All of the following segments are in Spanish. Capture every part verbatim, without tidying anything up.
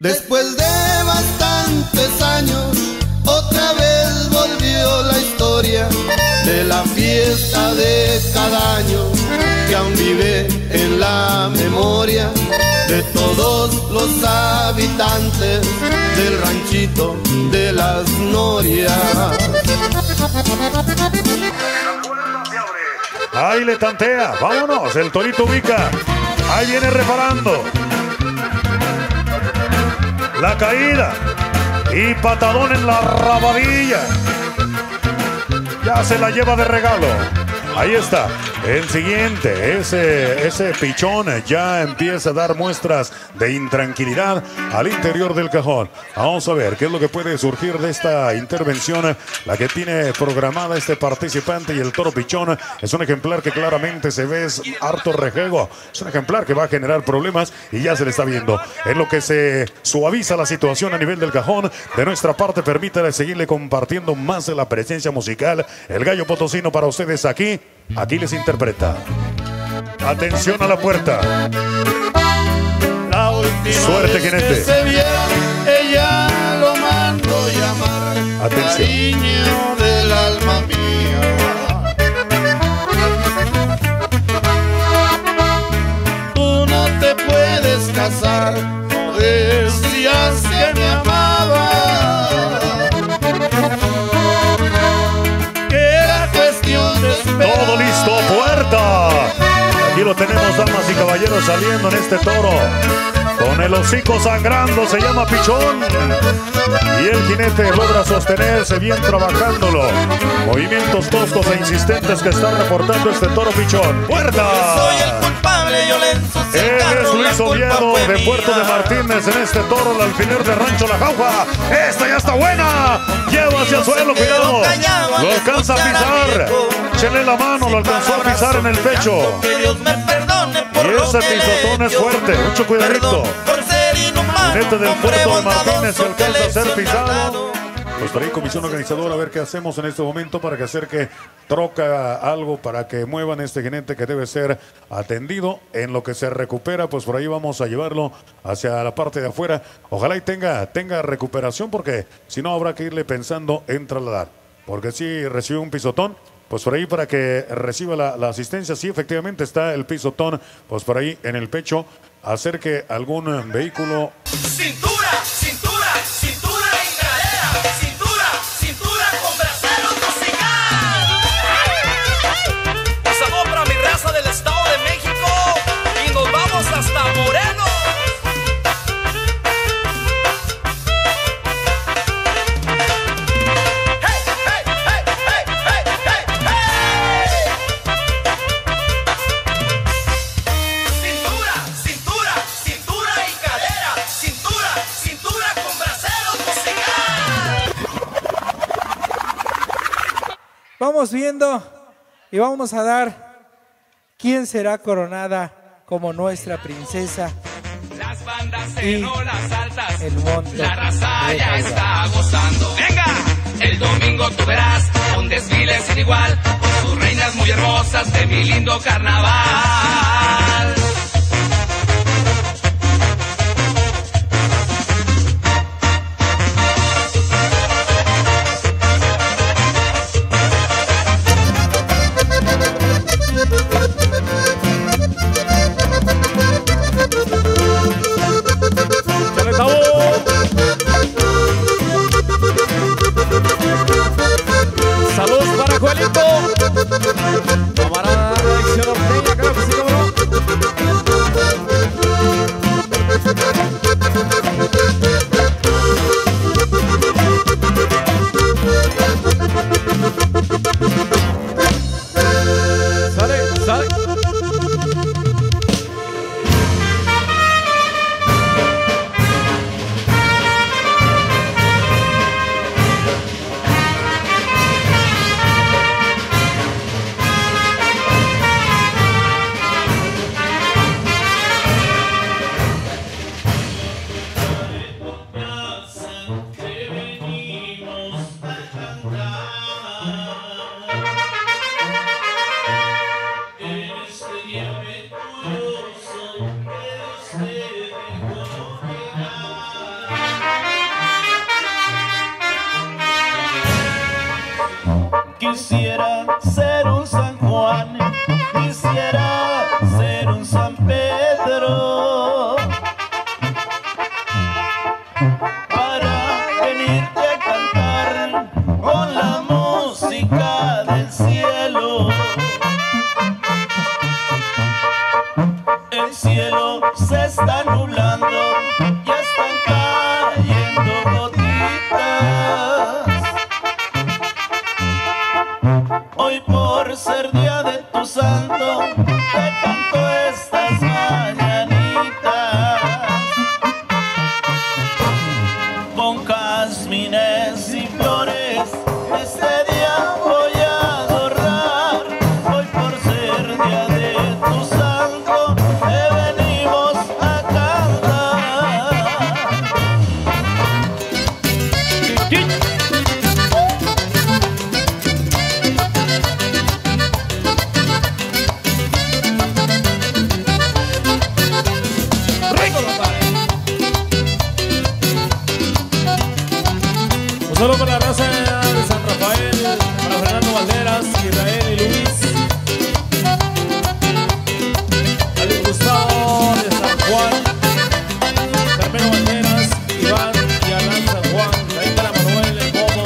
Después de bastantes años, otra vez volvió la historia de la fiesta de cada año, que aún vive en la memoria de todos los habitantes del ranchito de las Norias. Ahí le tantea, vámonos, el torito ubica, ahí viene reparando la caída y patadón en la rabadilla, ya se la lleva de regalo. Ahí está, el siguiente, ese, ese pichón ya empieza a dar muestras de intranquilidad al interior del cajón. Vamos a ver qué es lo que puede surgir de esta intervención, la que tiene programada este participante. Y el toro pichón es un ejemplar que claramente se ve es harto rejego, es un ejemplar que va a generar problemas y ya se le está viendo. En lo que se suaviza la situación a nivel del cajón, de nuestra parte permítale seguirle compartiendo más de la presencia musical. El gallo potosino para ustedes aquí. Aquí les interpreta. Atención a la puerta. La última Suerte, vez jinete. que se vieron, ella lo mandó llamar. Atención. Cariño del alma mía. Tú no te puedes casar, no decías que me amabas. Todo listo, puerta. Aquí lo tenemos, damas y caballeros, saliendo en este toro con el hocico sangrando, se llama pichón. Y el jinete logra sostenerse bien trabajándolo. Movimientos toscos e insistentes que está reportando este toro pichón. ¡Puerta! Soy el culpable, yo le ensucié el carro, Él es Luis la culpa Oviedo fue de mía. Puerto de Martínez en este toro, el alfiler de Rancho La Jauja. Esta ya está buena. Lleva hacia el suelo, cuidado. Lo alcanza a pisar. Échale la mano, lo alcanzó a pisar en el pecho. Que Dios me perdone por Y lo ese que le pisotón he es hecho. fuerte, mucho cuidadito. Perdón por ser inhumano, Jinete del hombre Puerto de bondadoso Martínez se que alcanza a ser le he pisado. dado. Pues para ahí, comisión organizadora, a ver qué hacemos en este momento para que acerque troca algo para que muevan este jinete que debe ser atendido. En lo que se recupera, pues por ahí vamos a llevarlo hacia la parte de afuera. Ojalá y tenga, tenga recuperación, porque si no habrá que irle pensando en trasladar. Porque si recibe un pisotón, pues por ahí para que reciba la, la asistencia. Sí, efectivamente está el pisotón, pues por ahí en el pecho. Acerque algún vehículo. Cintura, cintura, cintura en cadera. Cintura, cintura con braceros musical. Un saludo para mi raza del Estado de México. Y nos vamos hasta Morelos. Hey, hey, hey, hey, hey, hey, hey. Cintura, cintura, cintura y cadera. Cintura, cintura con braceros musical. Vamos viendo y vamos a dar quién será coronada como nuestra princesa. Las bandas Y en olas altas, el monte la raza de ya Navidad. está gozando. ¡Venga! El domingo tú verás un desfile sin igual, con sus reinas muy hermosas de mi lindo carnaval. Saludos para Juelito. Camarada Adicción Ortega, claro que sí, cómo no. Quisiera ser un San Juan, quisiera ser un San Pedro, para venirte a cantar con la música del cielo. El cielo se está nublando, ya están cayendo gotitas. Hoy por ser día de tu santo, te canto estas mañanitas. Con jazmines y flores, este día voy a adornar. Hoy por ser día de tu santo, te venimos a cantar. Un saludo para la raza de San Rafael, para Fernando Valderas, Israel y Luis. Alex Gustavo de San Juan, Carmelo Valderas, Iván y Alan San Juan. Ahí para Manuel el Bobo.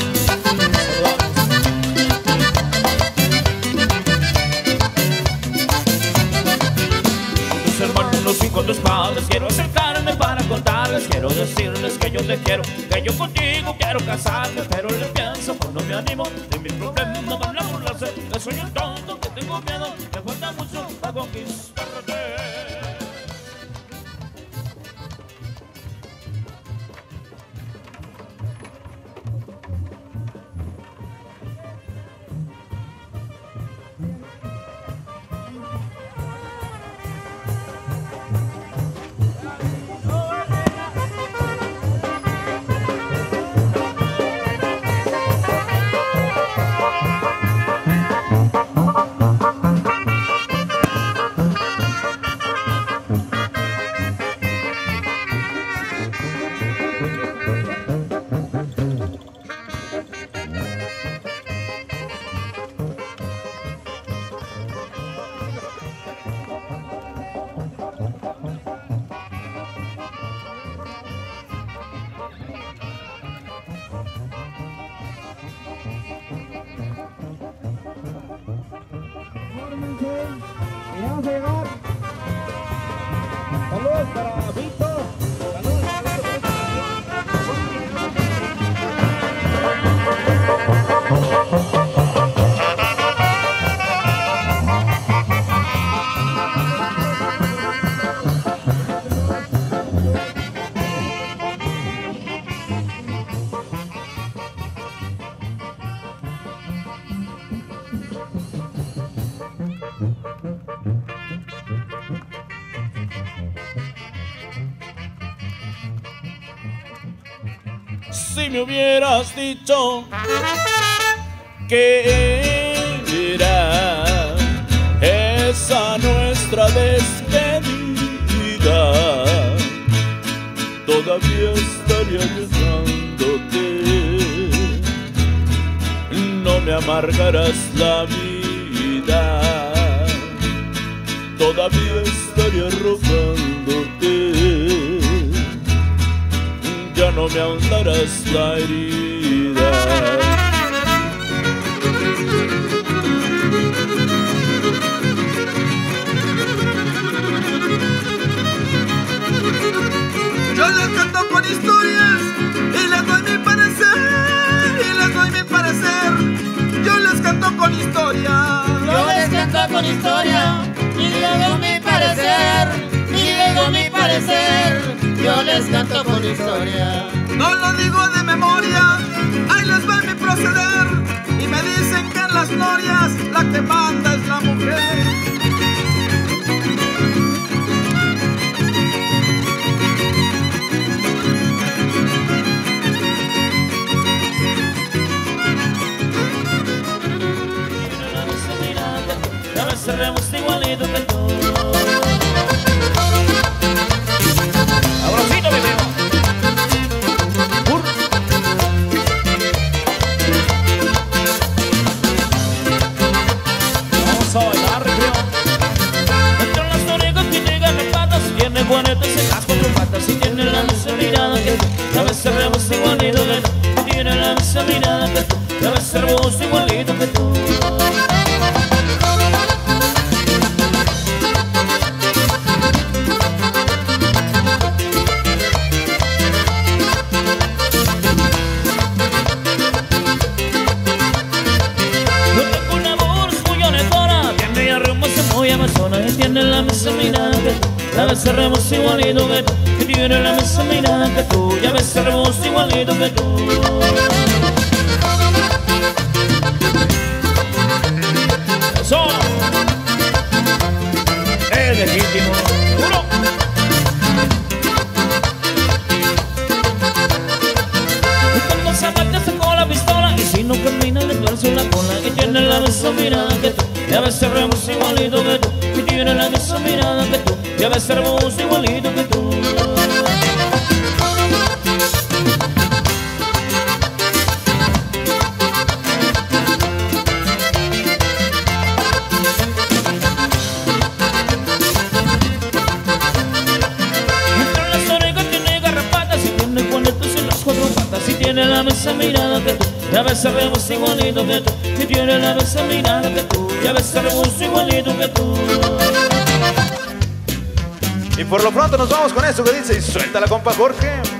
Saludamos. Tus hermanos y con tus padres quiero acercarme para contarles, quiero decirles que yo te quiero, que yo contigo quiero casarme, pero les pienso cuando me animo, de mis problemas van a burlarse, que soy un tonto, que tengo miedo, me falta mucho para conquistarte. Y vamos a llegar. Saludos para Víctor. Saludos para Si me hubieras dicho que era esa nuestra despedida, todavía estaría besándote. No me amargarás la vida, todavía estaría rogándote. Ya no me ahondarás la herida. Yo les canto con historias y les doy mi parecer, y les doy mi parecer. Yo les canto con historia. Yo les canto con historia y les doy mi parecer, y les doy mi parecer. Yo les canto con historia. No lo digo de memoria, ahí les va mi proceder. Y me dicen que en las glorias la que manda es la mujer. Ya me cerremos igualito que tú. Abracito, mi primo. Ya ves hermoso igualito que tú, tiene la misma mirada que tú. Ya ves hermoso igualito que tú. Y tiene la misma mirada que tú, ya ves hermoso igualito que tú. Y tiene la misma mirada que tú, ya ves hermoso igualito que tú. Eso es legítimo. Uno. Y cuando se mete sacó la pistola, y si no camina le tuerce la cola. Y tiene la misma mirada que tú, ya ves hermoso igualito que tú. Y tiene la misma mirada que tú, ya ves hermoso igualito que tú. Entre las orejas tiene garrapatas y tiene cuernitos en las cuatro patas. Y tiene la misma mirada que tú, ya ves hermoso igualito que tú. Y tiene la misma mirada que tú, ya ves hermoso igualito que tú. Y por lo pronto nos vamos con eso que dice y suelta la compa Jorge.